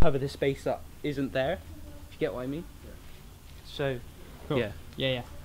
cover the space that isn't there. If you get what I mean. Yeah. So, Cool. yeah. Yeah, yeah.